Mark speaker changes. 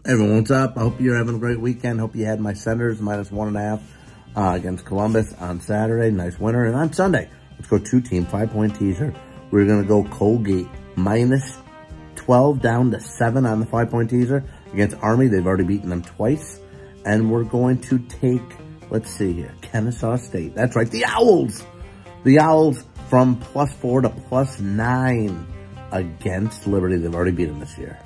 Speaker 1: Everyone, what's up? I hope you're having a great weekend. Hope you had my Senators -1.5 against Columbus on Saturday. Nice winner. And on Sunday, let's go 2-team, 5-point teaser. We're going to go Colgate -12 down to 7 on the 5-point teaser against Army. They've already beaten them twice. And we're going to take, let's see here, Kennesaw State. That's right, the Owls. The Owls from +4 to +9 against Liberty. They've already beaten them this year.